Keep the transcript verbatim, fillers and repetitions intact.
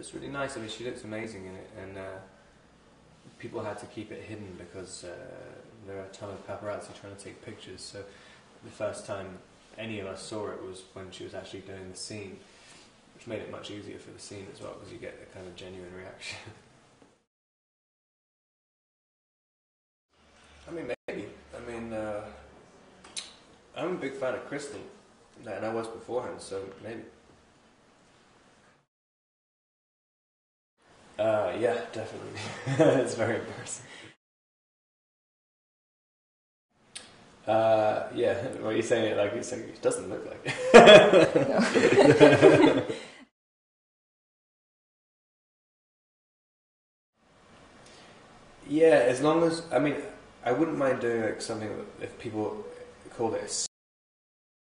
it's really nice. I mean, she looks amazing in it, and uh, people had to keep it hidden because uh, there are a ton of paparazzi trying to take pictures. So the first time any of us saw it was when she was actually doing the scene, which made it much easier for the scene as well, because you get a kind of genuine reaction. I mean, maybe. I mean, uh, I'm a big fan of Crystal, and I was beforehand, so maybe. Uh, yeah, definitely. It's very embarrassing. Uh, yeah, well, you're saying it like you're saying it doesn't look like it. Yeah, as long as, I mean, I wouldn't mind doing like something if people called it a